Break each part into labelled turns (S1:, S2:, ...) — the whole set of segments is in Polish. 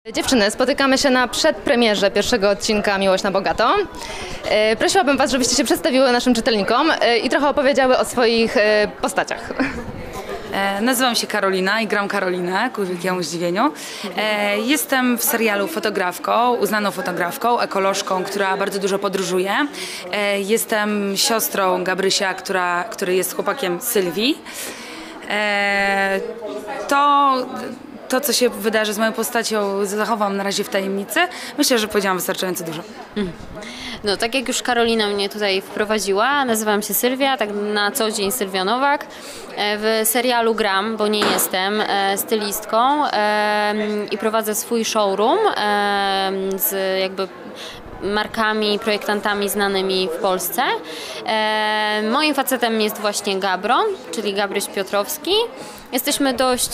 S1: Dziewczyny, spotykamy się na przedpremierze pierwszego odcinka Miłość na bogato. Prosiłabym Was, żebyście się przedstawiły naszym czytelnikom i trochę opowiedziały o swoich postaciach.
S2: Nazywam się Karolina i gram Karolinę, ku wielkiemu zdziwieniu. Jestem w serialu fotografką, uznaną fotografką, ekolożką, która bardzo dużo podróżuje. Jestem siostrą Gabrysia, który jest chłopakiem Sylwii. To, co się wydarzy z moją postacią, zachowam na razie w tajemnicy. Myślę, że powiedziałam wystarczająco dużo.
S3: No, tak jak już Karolina mnie tutaj wprowadziła, nazywam się Sylwia, tak na co dzień Sylwia Nowak. W serialu gram, bo nie jestem stylistką i prowadzę swój showroom z jakby markami, projektantami znanymi w Polsce. Moim facetem jest właśnie Gabron, czyli Gabryś Piotrowski. Jesteśmy dość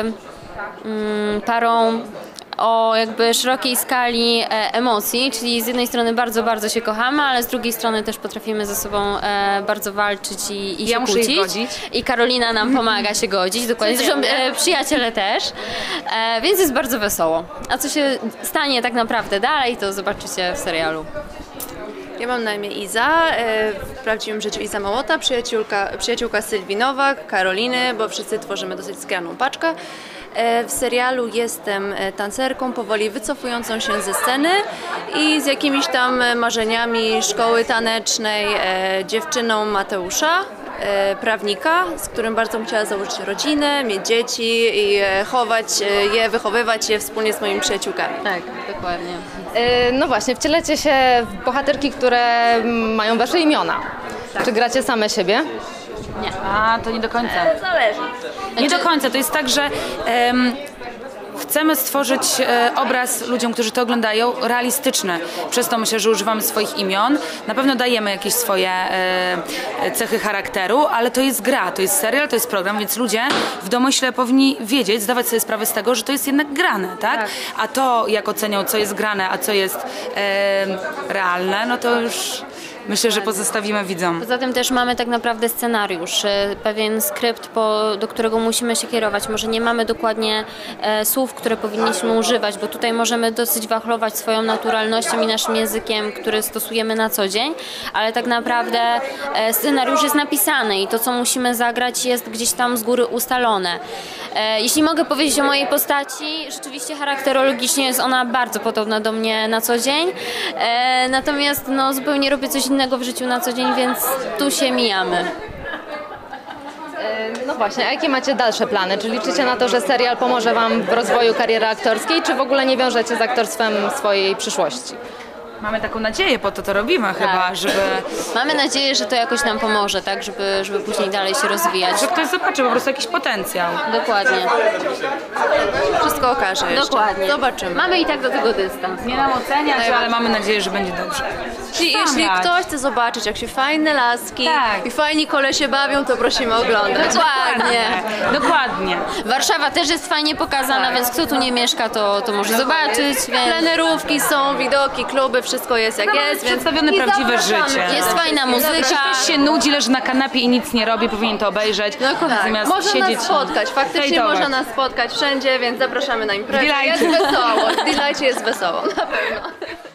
S3: parą o jakby szerokiej skali emocji, czyli z jednej strony bardzo, bardzo się kochamy, ale z drugiej strony też potrafimy ze sobą bardzo walczyć i się kłócić. I Karolina nam pomaga się godzić, dokładnie. Zresztą przyjaciele też, więc jest bardzo wesoło. A co się stanie tak naprawdę dalej, to zobaczycie w serialu.
S4: Ja mam na imię Iza, w prawdziwym życiu Iza Małota, przyjaciółka Sylwii Nowak, Karoliny, bo wszyscy tworzymy dosyć skraną paczkę. W serialu jestem tancerką powoli wycofującą się ze sceny i z jakimiś tam marzeniami szkoły tanecznej, dziewczyną Mateusza, prawnika, z którym bardzo bym chciała założyć rodzinę, mieć dzieci i wychowywać je wspólnie z moimi przyjaciółkami.
S3: Tak, dokładnie.
S1: No właśnie, wcielacie się w bohaterki, które mają Wasze imiona. Tak. Czy gracie same siebie?
S3: Nie.
S2: A, to nie do końca.
S4: Zależy.
S2: Nie do końca, to jest tak, że chcemy stworzyć obraz ludziom, którzy to oglądają, realistyczny. Przez to myślę, że używamy swoich imion. Na pewno dajemy jakieś swoje cechy charakteru, ale to jest gra, to jest serial, to jest program, więc ludzie w domyśle powinni wiedzieć, zdawać sobie sprawę z tego, że to jest jednak grane, tak? A to, jak ocenią, co jest grane, a co jest realne, no to już myślę, że pozostawimy widzom.
S3: Poza tym też mamy tak naprawdę scenariusz, pewien skrypt, do którego musimy się kierować. Może nie mamy dokładnie słów, które powinniśmy używać, bo tutaj możemy dosyć wachlować swoją naturalnością i naszym językiem, który stosujemy na co dzień, ale tak naprawdę scenariusz jest napisany i to, co musimy zagrać, jest gdzieś tam z góry ustalone. Jeśli mogę powiedzieć o mojej postaci, rzeczywiście charakterologicznie jest ona bardzo podobna do mnie na co dzień, natomiast no, zupełnie robię coś innego w życiu na co dzień, więc tu się mijamy.
S1: No właśnie, a jakie macie dalsze plany? Czy liczycie na to, że serial pomoże Wam w rozwoju kariery aktorskiej, czy w ogóle nie wiążecie z aktorstwem swojej przyszłości?
S2: Mamy taką nadzieję, po to robimy chyba, żeby...
S3: Mamy nadzieję, że to jakoś nam pomoże, tak, żeby później dalej się rozwijać.
S2: Że ktoś zobaczy po prostu jakiś potencjał.
S3: Dokładnie.
S4: Wszystko okaże jeszcze.
S3: Dokładnie.
S4: Zobaczymy.
S3: Mamy i tak do tego dystans.
S2: Nie nam oceniać, ale mamy nadzieję, że będzie dobrze.
S4: Jeśli ktoś chce zobaczyć, jak się fajne laski i fajni kolesie bawią, to prosimy oglądać.
S3: Dokładnie.
S2: Dokładnie.
S3: Warszawa też jest fajnie pokazana, więc kto tu nie mieszka, to może zobaczyć. Więc...
S4: Plenerówki są, widoki, kluby, wszystko jest jak jest, więc
S2: przedstawione prawdziwe życie.
S3: Jest fajna muzyka.
S2: Jeśli ktoś się nudzi, leży na kanapie i nic nie robi, powinien to obejrzeć. Zamiast
S4: można
S2: siedzieć
S4: nas spotkać, faktycznie można nas spotkać wszędzie, więc zapraszamy na imprezę. Jest wesoło, w Delightie jest wesoło, na pewno.